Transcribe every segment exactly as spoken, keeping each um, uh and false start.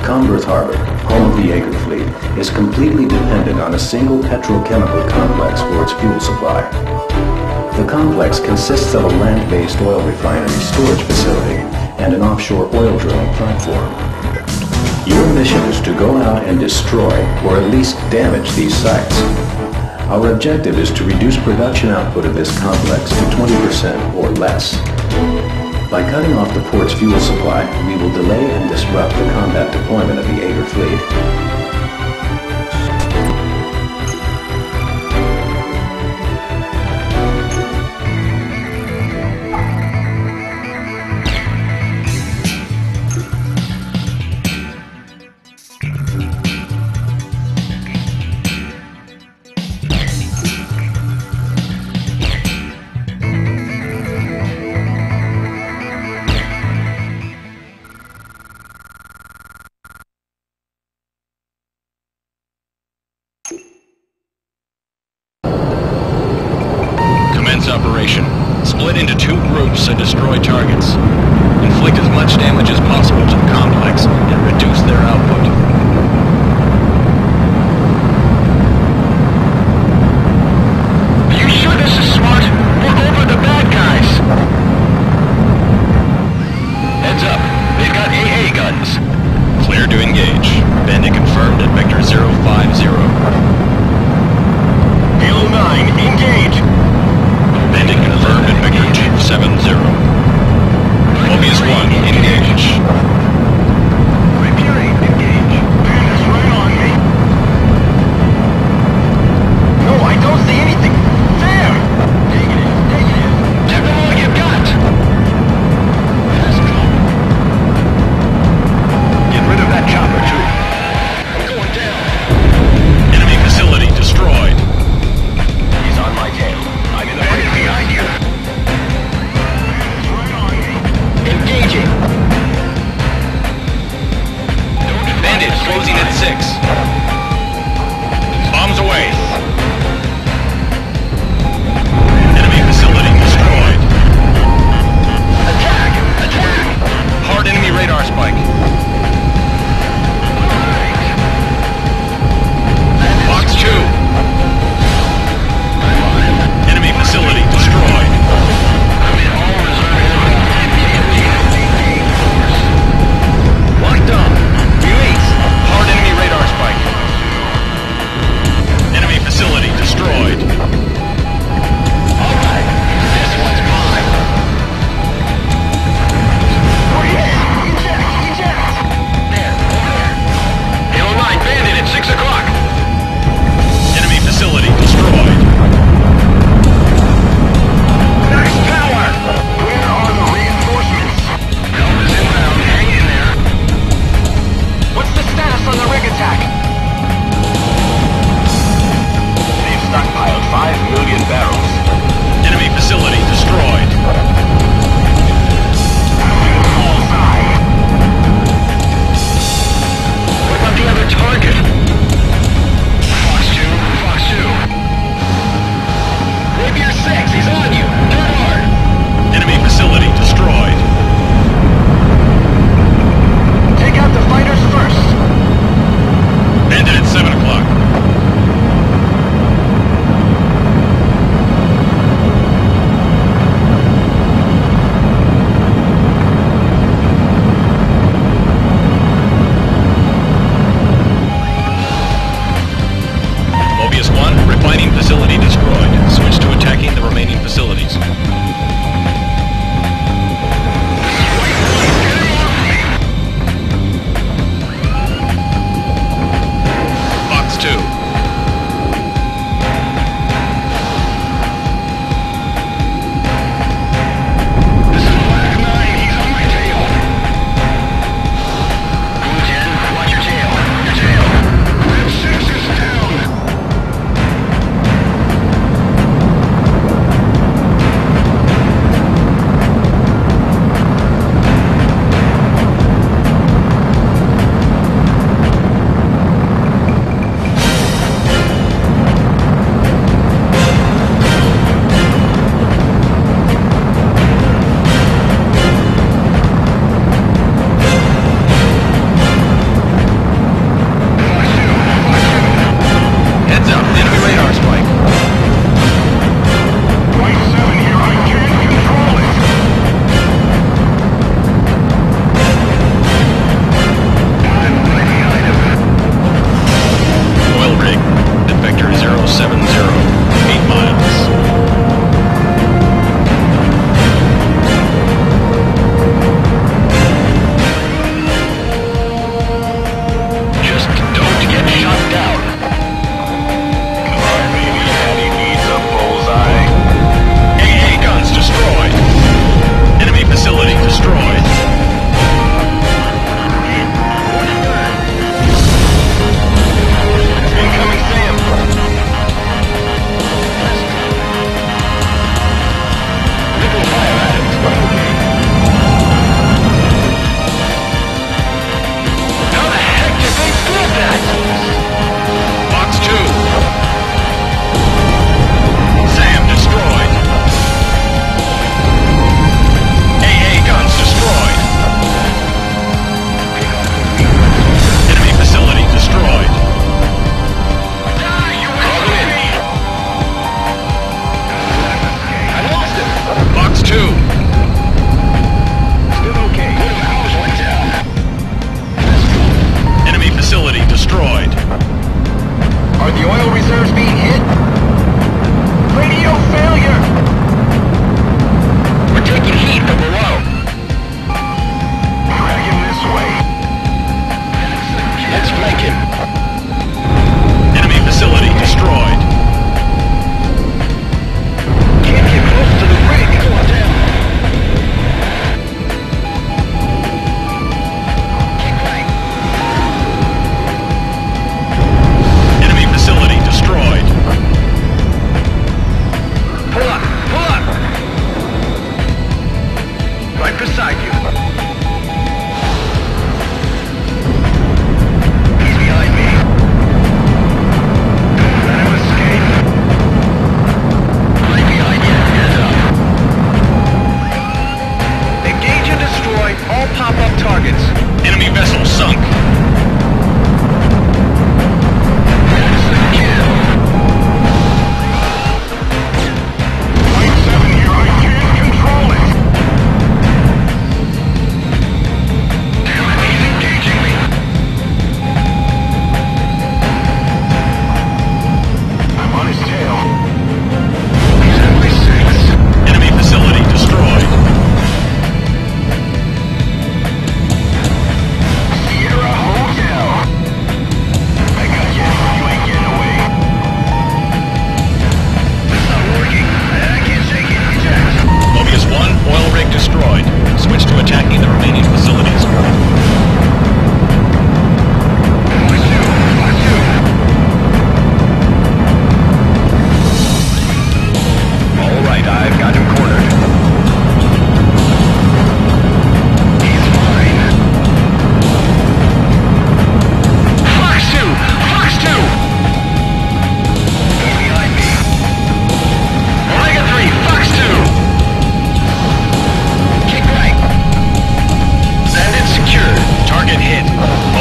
Converth Harbor, home of the Jaeger fleet, is completely dependent on a single petrochemical complex for its fuel supply. The complex consists of a land-based oil refinery storage facility and an offshore oil drilling platform. Your mission is to go out and destroy, or at least damage, these sites. Our objective is to reduce production output of this complex to twenty percent or less. By cutting off the port's fuel supply, we will delay and disrupt the combat deployment of the Jaeger fleet. Operation. Split into two groups and destroy targets. Inflict as much damage as possible to the complex and reduce their output. Are you sure this is smart? We're over the bad guys! Heads up. They've got A A guns. Clear to engage. Bandit confirmed at Vector zero five zero. Halo nine, engage! Bandit confirmed at Vector two seven zero.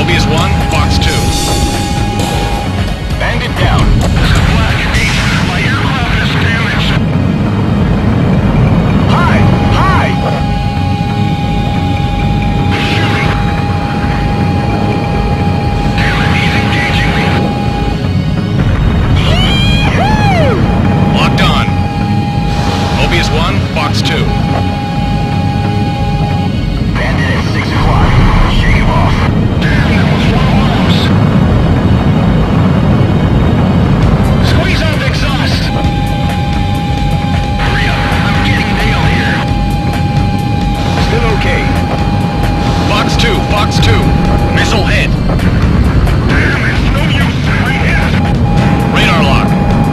Mobius one, Fox two. Bandit down. This is Black eight. My aircraft is damaged. Hi! Hi! Shooting! Damn it, he's engaging me. Locked on. Mobius one, Fox two. Bandit at six o'clock. Shake him off. Damn, that was one close. Squeeze up exhaust. Hurry up, I'm getting nailed here. Still okay. Fox two, Fox two. Missile hit. Damn, it's no use. I'm hit. Radar lock.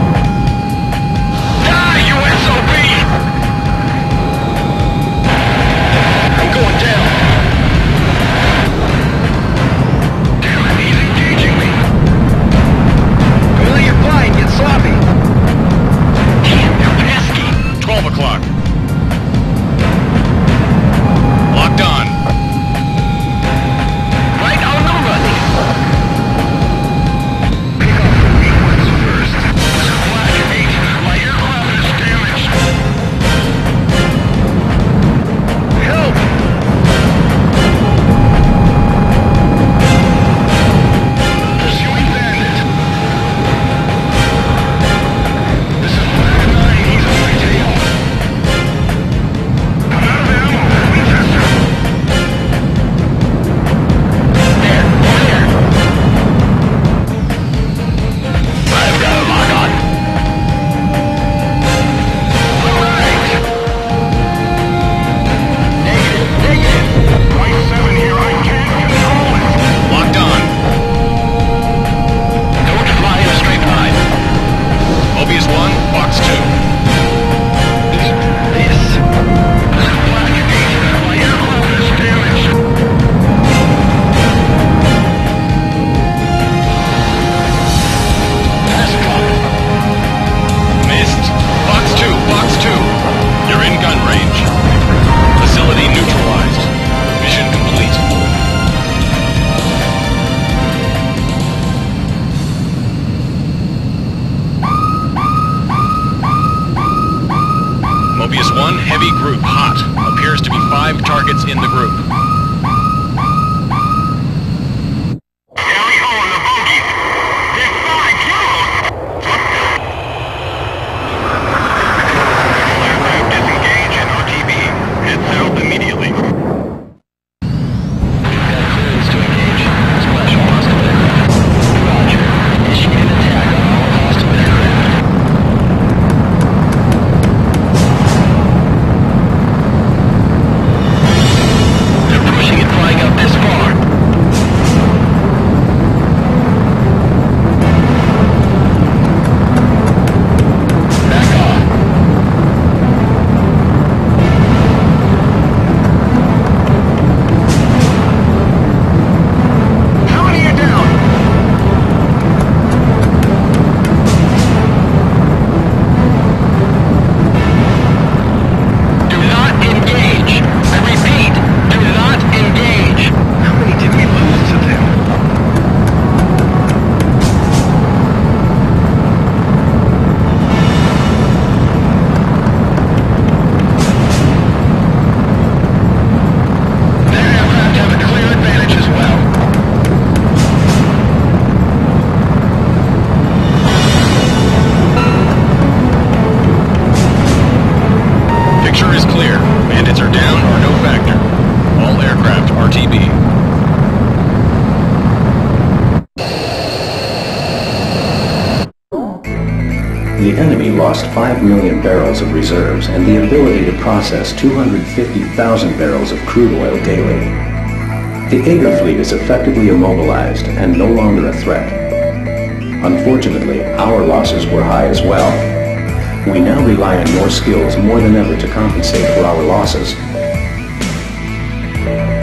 Die, you S O B! I'm going down. Damn it, he's engaging me. Don't let your flying get sloppy. Damn, they're pesky. twelve o'clock. Locked on. Right on the running. Pick up the weak ones first. This is Black eight. My aircraft is damaged. Help! Pursuing Bandit. This is Black nine. He's on my tail. I'm out of ammo. Winchester. There, over there. I've got a lock on. All right. Negative, negative. Point seven here. I can't control it. Locked on. Don't fly in a straight line. Mobius one, Fox two. Eat this. This is Black eight. My aircraft is damaged. Ascot. Missed. Fox two, Fox two. You're in gun range. Facility neutralized. Mission complete. Mobius one, heavy group hot. Appears to be five targets in the group. Carry on the bogey. There's five kills. Aircraft disengage and R T B. Head south immediately. Got clearance to engage. Splash on hostile aircraft. Roger. Initiate attack on all hostile aircraft. They're pushing and flying up this far. Back off. How many are down? Do not engage. I repeat, do not engage. How many did we lose to them? Their aircraft have a clear advantage as well. Picture is clear. Bandits are down or no factor. All aircraft R T B. The enemy lost five million barrels of reserves and the ability to process two hundred fifty thousand barrels of crude oil daily. The Aegir fleet is effectively immobilized and no longer a threat. Unfortunately, our losses were high as well. We now rely on your skills more than ever to compensate for our losses.